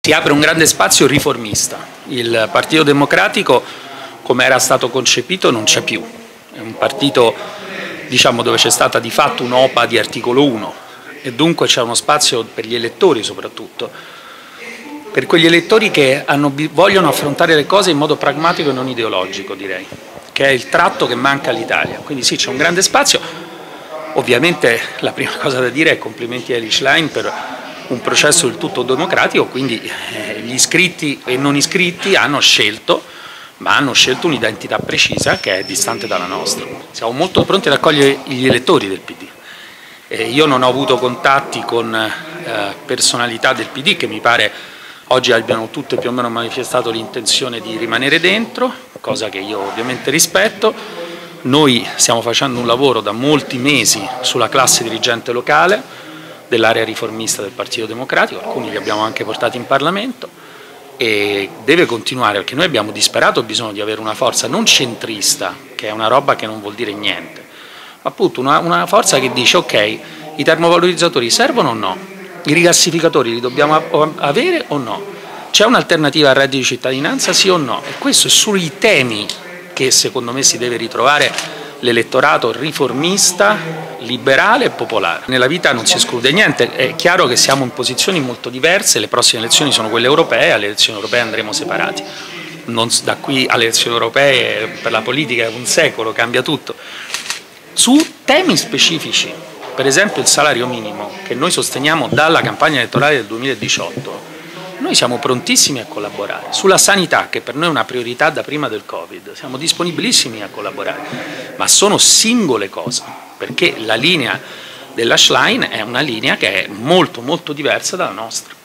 Si apre un grande spazio riformista. Il Partito Democratico, come era stato concepito, non c'è più. È un partito, diciamo, dove c'è stata di fatto un'OPA di articolo 1 e dunque c'è uno spazio per gli elettori soprattutto, per quegli elettori che vogliono affrontare le cose in modo pragmatico e non ideologico, direi, che è il tratto che manca all'Italia. Quindi sì, c'è un grande spazio. Ovviamente la prima cosa da dire è complimenti a Elly Schlein per un processo del tutto democratico, quindi gli iscritti e non iscritti hanno scelto, ma hanno scelto un'identità precisa che è distante dalla nostra. Siamo molto pronti ad accogliere gli elettori del PD. Io non ho avuto contatti con personalità del PD che mi pare oggi abbiano tutte più o meno manifestato l'intenzione di rimanere dentro, cosa che io ovviamente rispetto. Noi stiamo facendo un lavoro da molti mesi sulla classe dirigente locale dell'area riformista del Partito Democratico, alcuni li abbiamo anche portati in Parlamento e deve continuare perché noi abbiamo disperato bisogno di avere una forza non centrista, che è una roba che non vuol dire niente, ma appunto una forza che dice ok, i termovalorizzatori servono o no? I rigassificatori li dobbiamo avere o no? C'è un'alternativa al reddito di cittadinanza, sì o no? E questo è sui temi che secondo me si deve ritrovare l'elettorato riformista, liberale e popolare. Nella vita non si esclude niente, è chiaro che siamo in posizioni molto diverse, le prossime elezioni sono quelle europee, alle elezioni europee andremo separati. Da qui alle elezioni europee per la politica è un secolo, cambia tutto. Su temi specifici, per esempio il salario minimo, che noi sosteniamo dalla campagna elettorale del 2018, noi siamo prontissimi a collaborare. Sulla sanità, che per noi è una priorità da prima del Covid, siamo disponibilissimi a collaborare, ma sono singole cose, perché la linea della Schlein è una linea che è molto molto diversa dalla nostra.